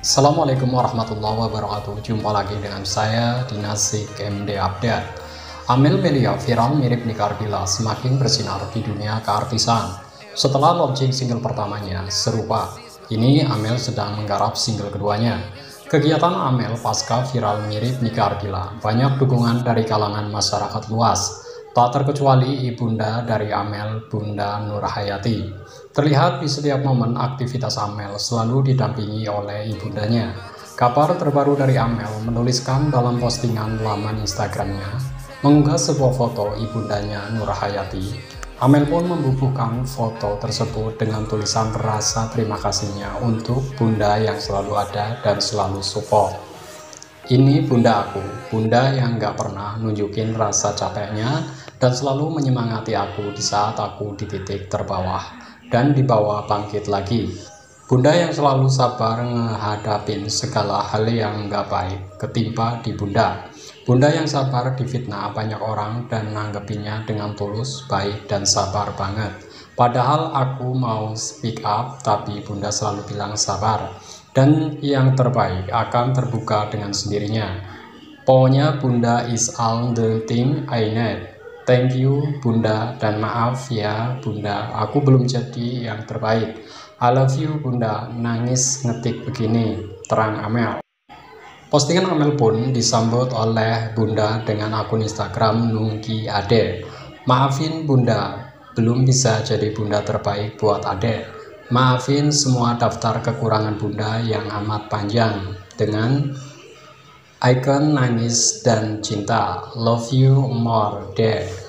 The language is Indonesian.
Assalamualaikum warahmatullahi wabarakatuh. Jumpa lagi dengan saya di Nasik MD Update. Amel Melia viral mirip Nika Ardila semakin bersinar di dunia keartisan. Setelah launching single pertamanya, Serupa, ini Amel sedang menggarap single keduanya. Kegiatan Amel pasca viral mirip Nika Ardila banyak dukungan dari kalangan masyarakat luas. Tak terkecuali ibunda dari Amel, Bunda Nurhayati. Terlihat di setiap momen aktivitas Amel selalu didampingi oleh ibundanya. Kabar terbaru dari Amel menuliskan dalam postingan laman Instagramnya, mengunggah sebuah foto ibundanya Nurhayati. Amel pun membubuhkan foto tersebut dengan tulisan rasa terima kasihnya untuk bunda yang selalu ada dan selalu support. Ini bunda aku, bunda yang gak pernah nunjukin rasa capeknya dan selalu menyemangati aku di saat aku di titik terbawah dan dibawa bangkit lagi. Bunda yang selalu sabar ngehadapin segala hal yang gak baik ketimpa di bunda. Bunda yang sabar difitnah banyak orang dan nanggepinnya dengan tulus, baik dan sabar banget. Padahal aku mau speak up tapi bunda selalu bilang sabar. Dan yang terbaik akan terbuka dengan sendirinya. Pokoknya bunda is all the thing I need. Thank you bunda dan maaf ya bunda, aku belum jadi yang terbaik. I love you bunda, nangis ngetik begini, terang Amel. Postingan Amel pun disambut oleh bunda dengan akun Instagram Nungki Ade. Maafin bunda, belum bisa jadi bunda terbaik buat Ade. Maafin semua daftar kekurangan bunda yang amat panjang dengan icon nangis dan cinta. Love you more deh.